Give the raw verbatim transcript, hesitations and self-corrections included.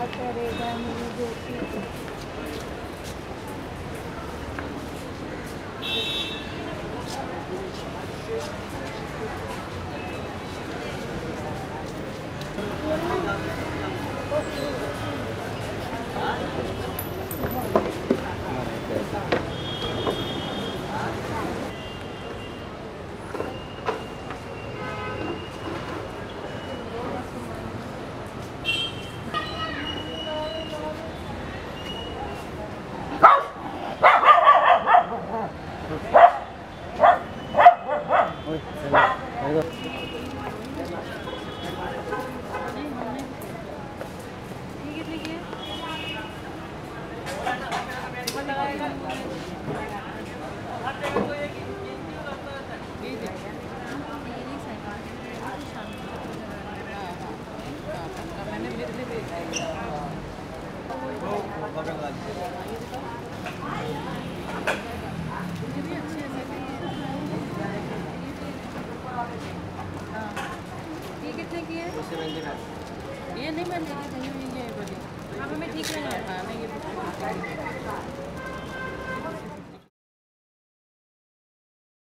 करेगा मुझे। ये नहीं बन रही, ये बोली हाँ हमें ठीक है। हाँ मैं ये